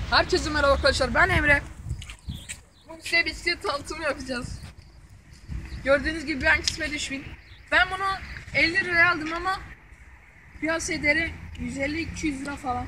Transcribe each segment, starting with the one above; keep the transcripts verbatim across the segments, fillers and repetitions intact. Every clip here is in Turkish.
Herkese merhaba arkadaşlar, ben Emre. Bugün size bisiklet tanıtımı yapacağız. Gördüğünüz gibi ben kısmet üç bin. Ben bunu elli liraya aldım ama piyasa değeri yüz elli iki yüz lira falan.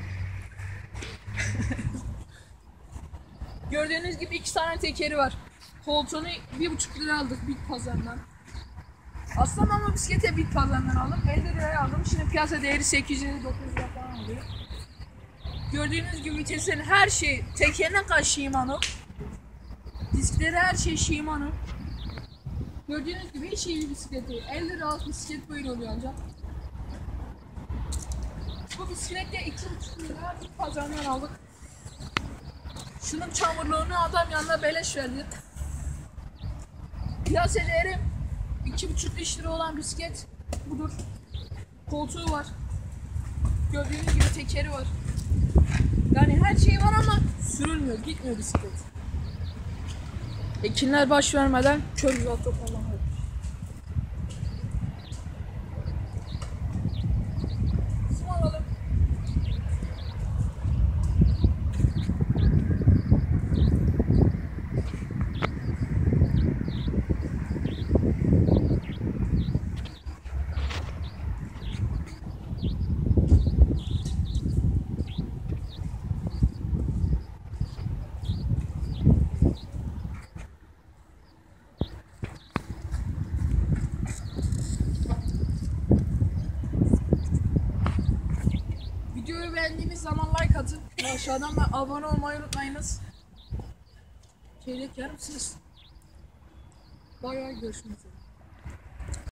Gördüğünüz gibi iki tane tekeri var. Koltuğunu bir buçuk lira aldık bit pazarından. Aslında ama bisiklete bit pazarından aldım. elli liraya aldım. Şimdi piyasa değeri sekiz yüz dokuz lira falan oluyor. Gördüğünüz gibi viteslerin her şey tekerine kadar Shimano. Diskleri her şey Shimano. Gördüğünüz gibi hiç iyi bir bisiklet değil. elli liralık bisiklet böyle oluyor ancak. Bu bisiklette iki buçuk lira bir pazarından aldık. Şunun çamurluğunu adam yanına beleş verdi. Piyasa değeri iki buçuk üç lira olan bisiklet budur. Koltuğu var. Gördüğünüz gibi tekeri var. Yani her şey var ama sürülmüyor, gitmiyor bisiklet. Ekinler baş vermeden kör güzel toparlanıyor. Sim alalım. Videoyu beğendiğiniz zaman like atın. Aşağıdan da abone olmayı unutmayınız. Çeyrek yer misiniz? Bay bay, görüşmek üzere.